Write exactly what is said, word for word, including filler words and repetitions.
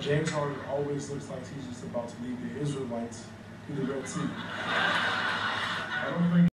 James Harden always looks like he's just about to lead the Israelites through the Red Sea. I don't think